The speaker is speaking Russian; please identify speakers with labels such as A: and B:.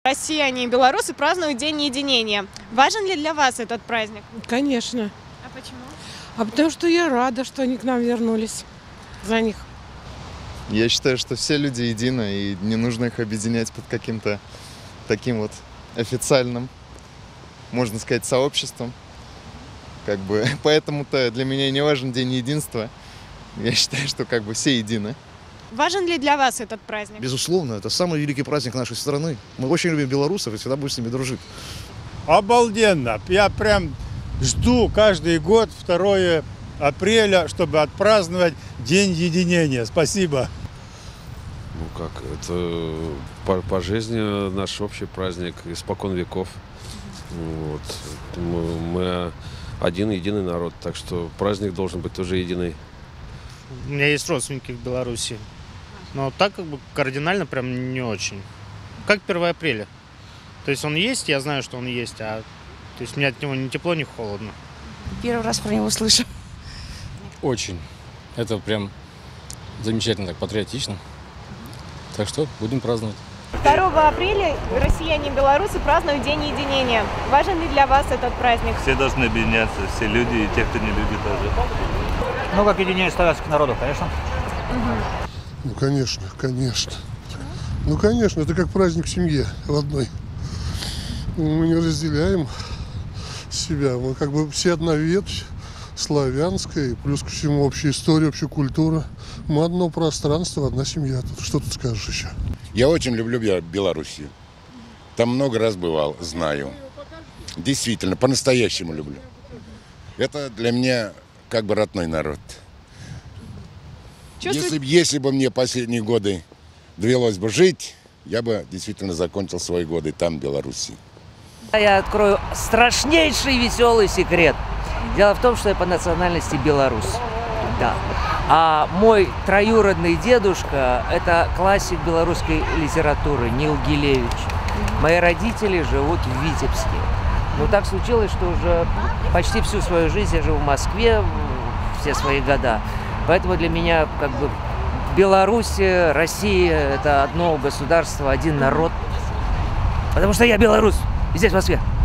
A: Россияне и белорусы празднуют День единения. Важен ли для вас этот праздник?
B: Конечно.
A: А почему?
B: А потому что я рада, что они к нам вернулись. За них.
C: Я считаю, что все люди едины, и не нужно их объединять под каким-то таким вот официальным, можно сказать, сообществом. Поэтому-то для меня не важен День единства. Я считаю, что все едины.
A: Важен ли для вас этот праздник?
D: Безусловно, это самый великий праздник нашей страны. Мы очень любим белорусов и всегда будем с ними дружить.
E: Обалденно! Я прям жду каждый год 2 апреля, чтобы отпраздновать День единения. Спасибо.
F: Это по жизни наш общий праздник, испокон веков. Мы один единый народ, так что праздник должен быть тоже единый.
G: У меня есть родственники в Беларуси, но так кардинально прям не очень. Как 1 апреля. То есть он есть, я знаю, что он есть, то есть мне от него ни тепло, ни холодно.
H: Первый раз про него слышу.
I: Очень. Это прям замечательно, так патриотично. Так что будем праздновать.
A: 2 апреля россияне и белорусы празднуют День единения. Важен ли для вас этот праздник?
J: Все должны объединяться, все люди и те, кто не люди тоже.
K: Ну, как единение славянских народов, конечно.
L: Ну, конечно. Ну, конечно, это как праздник в семье в одной. Мы не разделяем себя. Мы все одна ветвь, славянская, плюс ко всему общая история, общая культура. Мы одно пространство, одна семья. Что ты скажешь еще?
M: Я очень люблю Белоруссию. Там много раз бывал, знаю. Действительно, по-настоящему люблю. Это для меня родной народ. Если бы мне последние годы довелось бы жить, я бы действительно закончил свои годы там, в Беларуси.
H: Я открою страшнейший веселый секрет. Дело в том, что я по национальности белорус. Да. А мой троюродный дедушка – это классик белорусской литературы Нил Гилевич. Мои родители живут в Витебске. Но так случилось, что уже почти всю свою жизнь я живу в Москве, все свои года. Поэтому для меня Беларусь, Россия – это одно государство, один народ. Потому что я белорус, и здесь, в Москве.